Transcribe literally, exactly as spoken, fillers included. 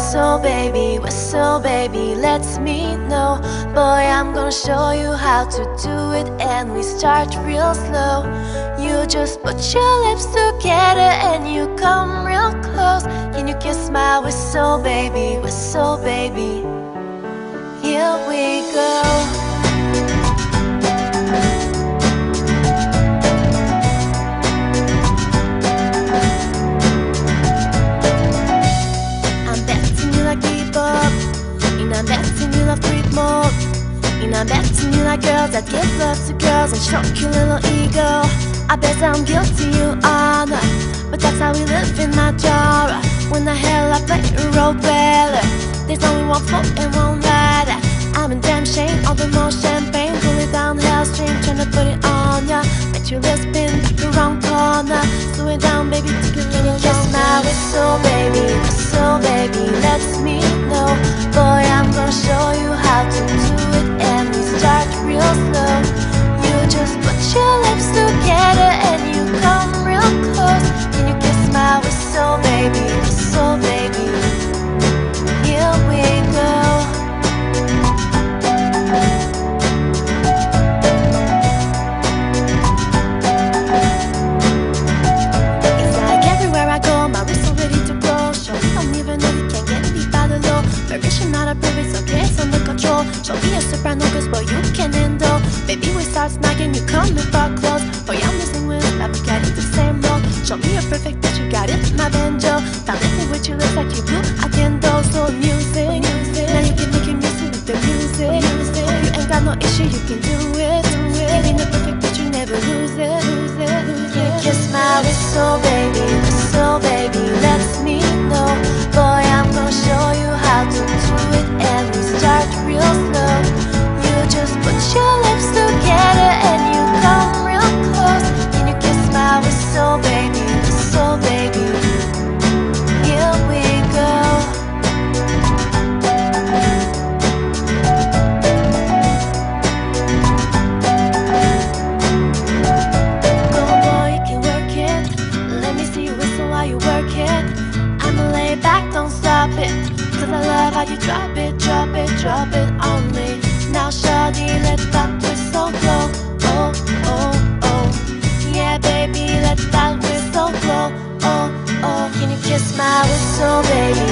whistle, baby, whistle, baby, lets me know. Boy, I'm gonna show you how to do it, and we start real slow. You just put your lips together and you come real close. Can you kiss my whistle, baby, whistle, baby? Here we go. I'm betting you love freak mode. And I'm betting you like girls that give love to girls and stroke your little ego. I bet I'm guilty, you are not, but that's how we live in my genre. When the hell I play a role better, there's only one foot and one rider. I'm in damn shame, all the more champagne. Pull it down hell stream, tryna put it on ya. Bet you let's spin the wrong corner. Slow it down, baby, take a little longer. Kiss my whistle, baby, whistle, baby, lets me know. Boy, I'm gonna show you how to do it, and we start real slow. You just put your lips together and you come real close. Can you kiss my whistle, baby, whistle, baby? Here we go. It's like everywhere I go, my whistle ready to blow. Show me don't even know you can't get me by the low. Variation not a privilege, okay, it's under control. Show me a soprano, cause boy, you can handle. Baby, we start snagging, you come and fuck close. Boy, I'm missing with, but we got it the same role. Show me a perfect that you got it, my banjo. Found it with you, looks like you blew, I can do. So music, music, now you can make it music with the music, music. You ain't got no issue, you can do it, do it. Giving the perfect but you never lose it, lose it, lose it. Kiss my whistle, baby, whistle, baby, lets me know. Boy, I'm gonna show you how to do it, and we start real slow. You just put your lips together and you come real close. Can you kiss my whistle, baby, whistle, baby? Here we go. Go boy, you can work it. Let me see you whistle while you work it. I'ma lay back, don't stop it, cause I love how you drop it, drop it, drop it on me. Now shawty, let that whistle blow. Oh, oh, oh. Yeah baby, let that whistle blow. Oh, oh. Can you kiss my whistle, baby?